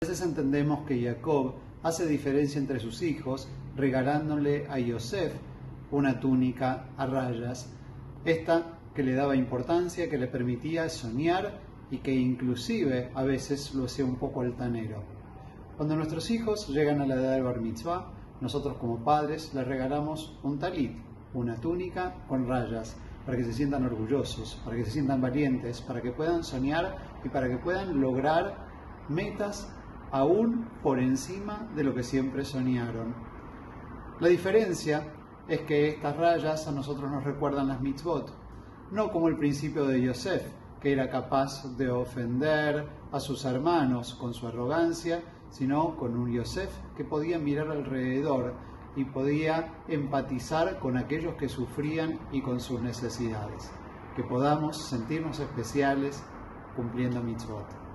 A veces entendemos que Jacob hace diferencia entre sus hijos regalándole a Yosef una túnica a rayas, esta que le daba importancia, que le permitía soñar y que inclusive a veces lo hacía un poco altanero. Cuando nuestros hijos llegan a la edad de Bar Mitzvah, nosotros como padres les regalamos un talit, una túnica con rayas, para que se sientan orgullosos, para que se sientan valientes, para que puedan soñar y para que puedan lograr metas aún por encima de lo que siempre soñaron. La diferencia es que estas rayas a nosotros nos recuerdan las mitzvot, no como el principio de Yosef, que era capaz de ofender a sus hermanos con su arrogancia, sino con un Yosef que podía mirar alrededor y podía empatizar con aquellos que sufrían y con sus necesidades. Que podamos sentirnos especiales cumpliendo mitzvot.